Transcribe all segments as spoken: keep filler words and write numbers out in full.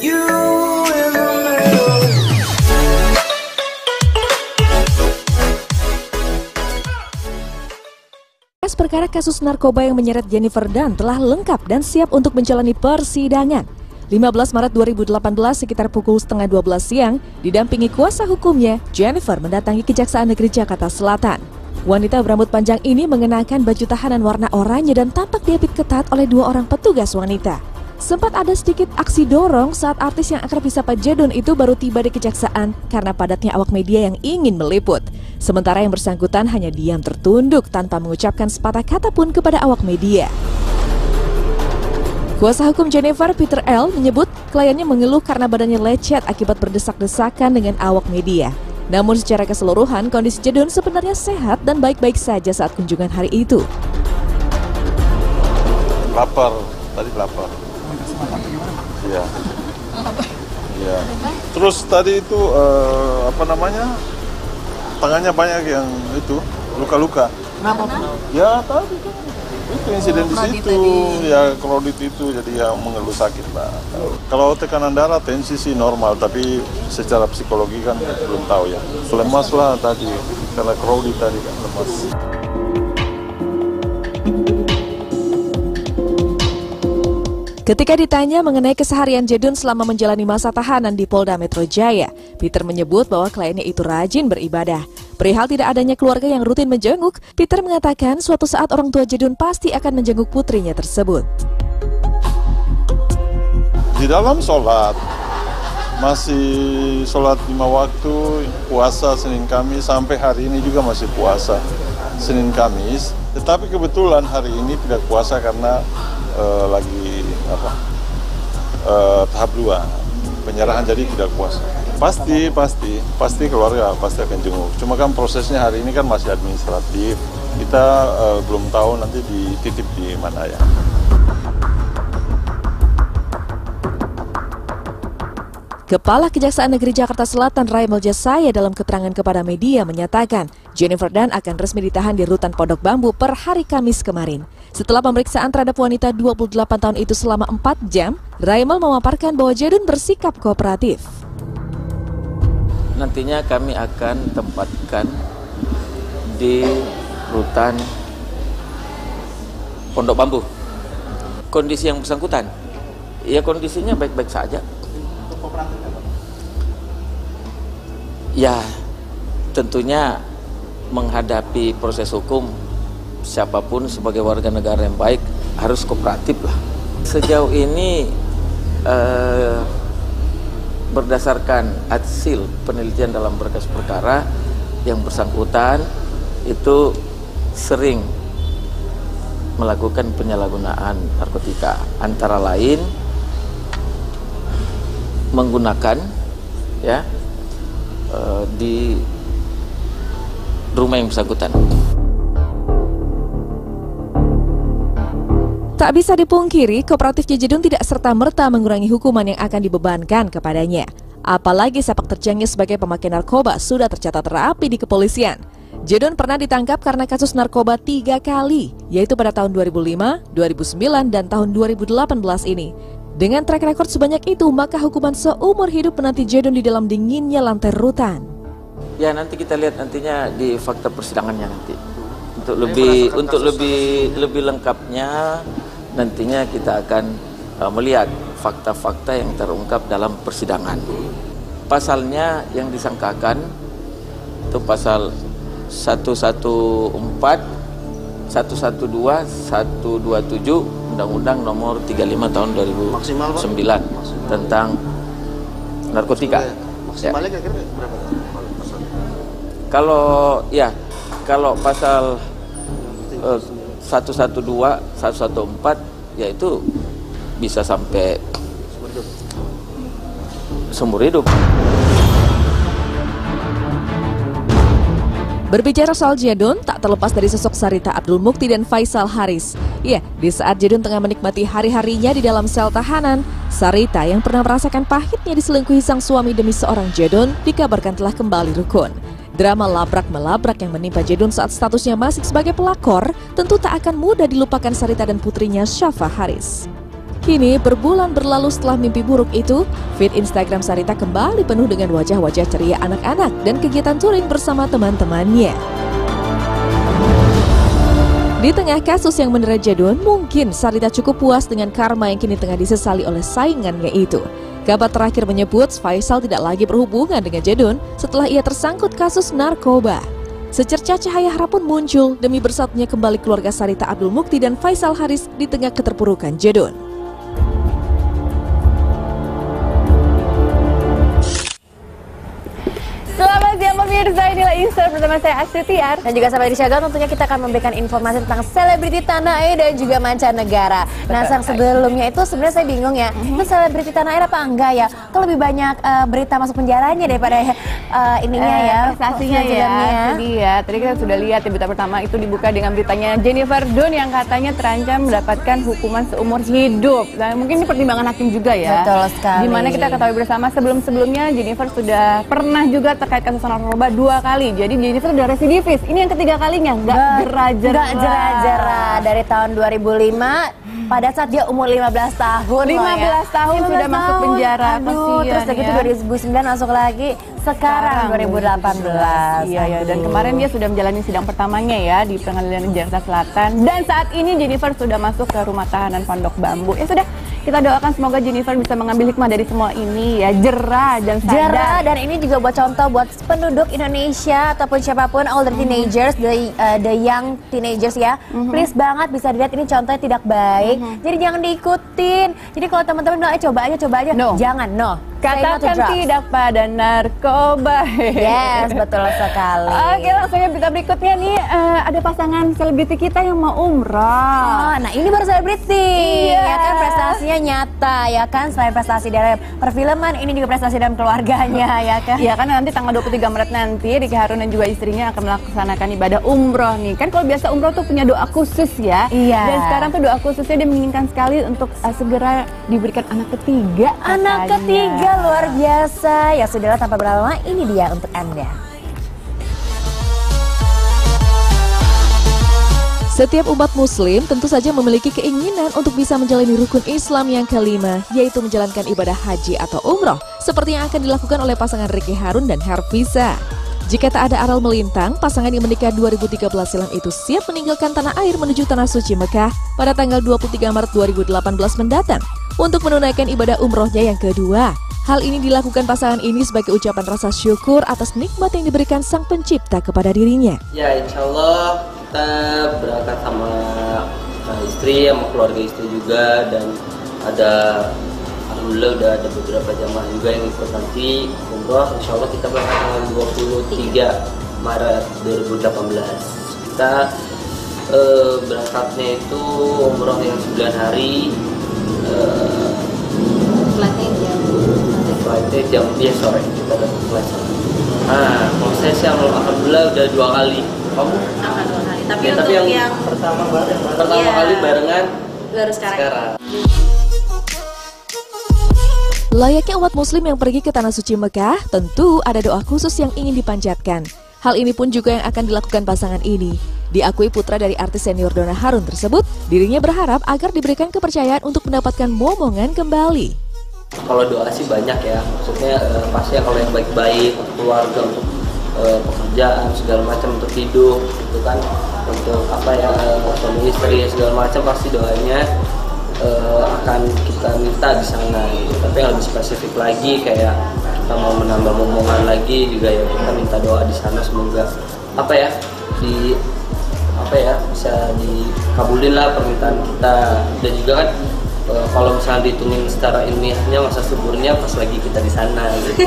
you in the middle. Perkara kasus narkoba yang menyeret Jennifer Dunn telah lengkap dan siap untuk menjalani persidangan. lima belas Maret dua ribu delapan belas sekitar pukul setengah dua belas siang, didampingi kuasa hukumnya, Jennifer mendatangi Kejaksaan Negeri Jakarta Selatan. Wanita berambut panjang ini mengenakan baju tahanan warna oranye dan tampak diapit ketat oleh dua orang petugas wanita. Sempat ada sedikit aksi dorong saat artis yang akrab disapa Jedun itu baru tiba di kejaksaan karena padatnya awak media yang ingin meliput. Sementara yang bersangkutan hanya diam tertunduk tanpa mengucapkan sepatah kata pun kepada awak media. Kuasa hukum Jennifer, Peter L., menyebut kliennya mengeluh karena badannya lecet akibat berdesak-desakan dengan awak media. Namun secara keseluruhan kondisi Jedun sebenarnya sehat dan baik-baik saja saat kunjungan hari itu. Lapar, tadi lapar. Iya. Iya. Terus tadi itu uh, apa namanya? Tangannya banyak yang itu luka-luka. Kenapa? Ya tadi kan itu insiden di situ, ya krodit itu jadi yang mengeluh sakit lah. Kalau tekanan darah tensi sih normal, tapi secara psikologi kan belum tahu ya. Lemas lah tadi karena krodit tadi kan lemas. Ketika ditanya mengenai keseharian Jedun selama menjalani masa tahanan di Polda Metro Jaya, Peter menyebut bahwa kliennya itu rajin beribadah. Perihal tidak adanya keluarga yang rutin menjenguk, Peter mengatakan suatu saat orang tua Jedun pasti akan menjenguk putrinya tersebut. Di dalam sholat, masih sholat lima waktu, puasa Senin Kamis, sampai hari ini juga masih puasa Senin Kamis. Tetapi kebetulan hari ini tidak puasa karena uh, lagi apa uh, tahap dua penyerahan, jadi tidak puasa. Pasti, pasti, pasti keluarga pasti akan jenguk. Cuma kan prosesnya hari ini kan masih administratif. Kita uh, belum tahu nanti dititip di mana ya. Kepala Kejaksaan Negeri Jakarta Selatan Raimel Jasaya dalam keterangan kepada media menyatakan Jennifer Dunn akan resmi ditahan di Rutan Pondok Bambu per hari Kamis kemarin. Setelah pemeriksaan terhadap wanita dua puluh delapan tahun itu selama empat jam, Raimel memaparkan bahwa Jedun bersikap kooperatif. Nantinya kami akan tempatkan di Rutan Pondok Bambu. Kondisi yang bersangkutan, ya kondisinya baik-baik saja. Ya, tentunya menghadapi proses hukum, siapapun sebagai warga negara yang baik harus kooperatif lah. Sejauh ini eh, berdasarkan hasil penelitian dalam berkas perkara, yang bersangkutan itu sering melakukan penyalahgunaan narkotika, antara lain menggunakan ya uh, di rumah yang bersangkutan. Tak bisa dipungkiri, kooperatif Jedun tidak serta-merta mengurangi hukuman yang akan dibebankan kepadanya. Apalagi sepak terjangnya sebagai pemakai narkoba sudah tercatat rapi di kepolisian. Jedun pernah ditangkap karena kasus narkoba tiga kali, yaitu pada tahun dua ribu lima, dua ribu sembilan, dan tahun dua ribu delapan belas ini. Dengan track record sebanyak itu, maka hukuman seumur hidup menanti Jedun di dalam dinginnya lantai rutan. Ya, nanti kita lihat nantinya di fakta persidangannya nanti. Untuk lebih untuk lebih lebih lengkapnya nantinya kita akan uh, melihat fakta-fakta yang terungkap dalam persidangan. Pasalnya yang disangkakan itu pasal seratus empat belas, seratus dua belas, seratus dua puluh tujuh Undang-Undang Nomor tiga puluh lima Tahun dua ribu sembilan tentang narkotika. Maksimalnya kira-kira berapa? Kalau ya, kalau pasal uh, seratus dua belas, seratus empat belas yaitu bisa sampai seumur hidup. Berbicara soal Jedun, tak terlepas dari sosok Sarita Abdul Mukti dan Faisal Haris. Ya, di saat Jedun tengah menikmati hari-harinya di dalam sel tahanan, Sarita yang pernah merasakan pahitnya diselingkuhi sang suami demi seorang Jedun dikabarkan telah kembali rukun. Drama labrak-melabrak yang menimpa Jedun saat statusnya masih sebagai pelakor tentu tak akan mudah dilupakan Sarita dan putrinya Syafa Haris. Kini berbulan berlalu setelah mimpi buruk itu, feed Instagram Sarita kembali penuh dengan wajah-wajah ceria anak-anak dan kegiatan touring bersama teman-temannya. Di tengah kasus yang menderita Jadon, mungkin Sarita cukup puas dengan karma yang kini tengah disesali oleh saingannya itu. Kabar terakhir menyebut Faisal tidak lagi berhubungan dengan Jadon setelah ia tersangkut kasus narkoba. Secerca cahaya harap pun muncul demi bersatunya kembali keluarga Sarita Abdul Mukti dan Faisal Haris di tengah keterpurukan Jadon. Selamat siang pemirsa, inilah Insert bersama saya Astrid Tiar. Dan juga sampai di Syagam tentunya kita akan memberikan informasi tentang selebriti tanah air dan juga mancanegara. Nah, sang sebelumnya itu sebenarnya saya bingung ya, itu selebriti tanah air apa enggak ya? Kok lebih banyak uh, berita masuk penjaranya daripada uh, ininya uh, ya, prestasinya ya. Jadi ya, tadi kita sudah lihat ya, berita pertama itu dibuka dengan beritanya Jennifer Dunn yang katanya terancam mendapatkan hukuman seumur hidup. Nah, mungkin ini pertimbangan hakim juga ya. Betul sekali. Dimana kita ketahui bersama sebelum-sebelumnya Jennifer sudah pernah juga terkait kasus narkoba dua kali. Jadi Jennifer sudah residivis. Ini yang ketiga kalinya, nggak jera-jera. Nggak jera-jera dari tahun dua ribu lima pada saat dia umur lima belas tahun. lima belas ya. tahun lima belas sudah tahun. masuk penjara. Aduh, Kasian, terus begitu ya. dua ribu sembilan masuk lagi. Sekarang, Sekarang dua ribu delapan belas. Iya ya, dan kemarin dia sudah menjalani sidang pertamanya ya di Pengadilan Jakarta Selatan. Dan saat ini Jennifer sudah masuk ke rumah tahanan Pondok Bambu. Ya sudah, kita doakan semoga Jennifer bisa mengambil hikmah dari semua ini ya, jera dan sadar. Jera, dan ini juga buat contoh buat penduduk Indonesia ataupun siapapun, all the teenagers, the, uh, the young teenagers ya. Mm-hmm. Please banget bisa dilihat ini contohnya tidak baik. Mm-hmm. Jadi jangan diikutin. Jadi kalau teman-teman bilang, eh coba aja, coba aja. No. Jangan, no. Katakan tidak pada narkoba. Yes, betul sekali. Oke, langsung ya berita berikutnya nih, uh, ada pasangan selebriti kita yang mau umrah. Oh, nah ini baru selebriti. Iya. Ya kan, prestasinya nyata ya kan. Selain prestasi dalam perfilman, ini juga prestasi dalam keluarganya ya kan. Iya kan, nanti tanggal dua puluh tiga Maret nanti Ricky Harun dan juga istrinya akan melaksanakan ibadah umroh nih. Kan kalau biasa umroh tuh punya doa khusus ya. Iya. Dan sekarang tuh doa khususnya dia menginginkan sekali untuk uh, segera diberikan anak ketiga. Anak katanya. ketiga luar biasa. Ya sudahlah, tanpa berlama-lama ini dia untuk Anda. Setiap umat muslim tentu saja memiliki keinginan untuk bisa menjalani rukun Islam yang kelima, yaitu menjalankan ibadah haji atau umroh, seperti yang akan dilakukan oleh pasangan Ricky Harun dan Hervisa. Jika tak ada aral melintang, pasangan yang menikah dua ribu tiga belas silam itu siap meninggalkan tanah air menuju tanah suci Mekah pada tanggal dua puluh tiga Maret dua ribu delapan belas mendatang untuk menunaikan ibadah umrohnya yang kedua. Hal ini dilakukan pasangan ini sebagai ucapan rasa syukur atas nikmat yang diberikan Sang Pencipta kepada dirinya. Ya, insya Allah kita berangkat sama uh, istri, sama keluarga istri juga, dan ada alhamdulillah udah ada beberapa jamaah juga yang ikut nanti umroh. Insya Allah kita berangkat tanggal dua puluh tiga Maret dua ribu delapan belas. Kita uh, berangkatnya itu umroh yang sembilan hari. Uh, Flightnya jam Flightnya jam ya sore kita dapat flight sore. Nah, kalau saya sih alhamdulillah udah dua kali. Kamu? sama dua hari. Tapi Ya, untuk tapi yang, yang, pertama bareng, pertama Iya. kali barengan baru sekarang. sekarang. Layaknya umat muslim yang pergi ke Tanah Suci Mekah, tentu ada doa khusus yang ingin dipanjatkan. Hal ini pun juga yang akan dilakukan pasangan ini. Diakui putra dari artis senior Donna Harun tersebut, dirinya berharap agar diberikan kepercayaan untuk mendapatkan momongan kembali. Kalau doa sih banyak ya, maksudnya eh, pasti kalau yang baik-baik untuk keluarga, untuk eh, pekerjaan segala macam, untuk hidup gitu kan, untuk apa ya, eh, suami istri segala macam, pasti doanya eh, akan kita minta di sana gitu. Tapi yang lebih spesifik lagi kayak kita mau menambah momongan lagi juga ya, kita minta doa di sana semoga apa ya di apa ya bisa dikabulin lah permintaan kita. Dan juga kan e, kalau misalnya dihitungin secara ilmiahnya masa suburnya pas lagi kita di sana gitu.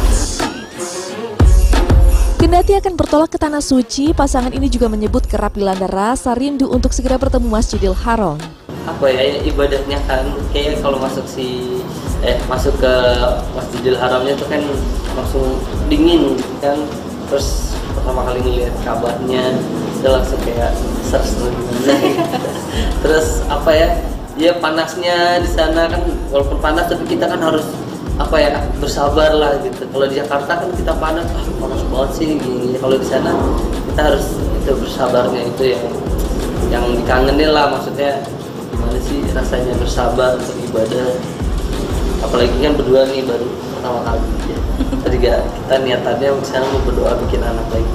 Kendati akan bertolak ke Tanah Suci, pasangan ini juga menyebut kerap dilanda rasa rindu untuk segera bertemu Masjidil Haram. Apa ya, ibadahnya kan kayak kalau masuk si eh masuk ke Masjidil Haramnya itu kan langsung dingin kan, terus pertama kali ngeliat Ka'bahnya udah langsung kayak seru gitu. Terus apa ya, ya panasnya di sana kan, walaupun panas tapi kita kan harus apa ya bersabar lah gitu. Kalau di Jakarta kan kita panas, ah panas banget sih gini. Kalau di sana kita harus itu bersabarnya itu yang yang dikangenin lah, maksudnya gimana sih rasanya bersabar untuk ibadah. Apalagi kan berdua nih baru pertama kali. Ya. Tadi gak, kita niatannya sekarang mau berdoa bikin anak lagi.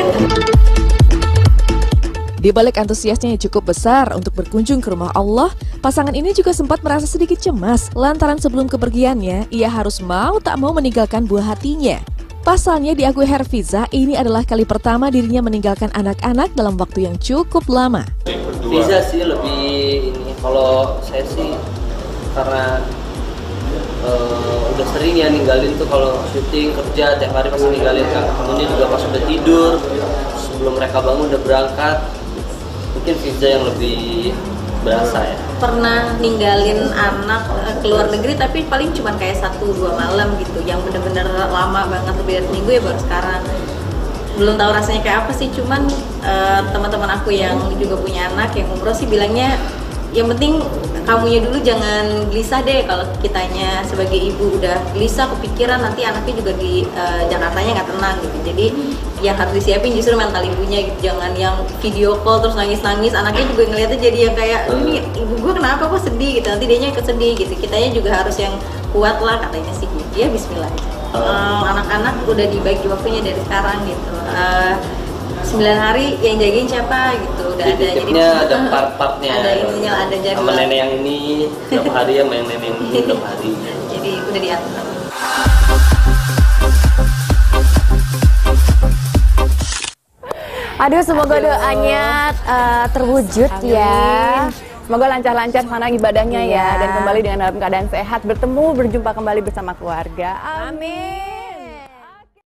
Di balik antusiasnya yang cukup besar untuk berkunjung ke rumah Allah, pasangan ini juga sempat merasa sedikit cemas lantaran sebelum kepergiannya, ia harus mau tak mau meninggalkan buah hatinya. Pasalnya diakui Herfiza, ini adalah kali pertama dirinya meninggalkan anak-anak dalam waktu yang cukup lama. Bisa sih lebih ini, kalau saya sih karena uh, udah sering ya ninggalin tuh kalau syuting kerja tiap hari pasti ninggalin kan. Kemudian juga pas udah tidur, sebelum mereka bangun udah berangkat. Mungkin Fiza yang lebih berasa ya. Pernah ninggalin anak eh, ke luar negeri tapi paling cuma kayak satu dua malam gitu, yang bener-bener lama banget, lebih dari minggu ya baru sekarang. Belum tahu rasanya kayak apa sih, cuman eh, teman-teman aku yang juga punya anak yang umroh sih bilangnya yang penting kamunya dulu jangan gelisah deh. Kalau kitanya sebagai ibu udah gelisah kepikiran, nanti anaknya juga di uh, Jakartanya nggak tenang gitu. Jadi yang harus disiapin justru mental ibunya gitu. Jangan yang video call terus nangis-nangis, anaknya juga ngeliatnya jadi yang kayak ini ibu gue kenapa kok sedih gitu, nanti dianya ikut sedih gitu. Kitanya juga harus yang kuat lah katanya sih gitu. Ya bismillah aja. Um, anak-anak udah dibagi waktunya dari sekarang gitu. Uh, sembilan hari yang jagain siapa gitu, udah ada, jadi ada part-partnya, ada ininya, ada jadwal sama nenek yang ini berapa hari ya, sama yang nenek yang ini berapa hari, jadi udah diatur. Aduh, semoga doanya uh, terwujud. Amin. Ya. Semoga lancar-lancar sana ibadahnya iya. ya, dan kembali dengan dalam keadaan sehat, bertemu, berjumpa kembali bersama keluarga. Amin.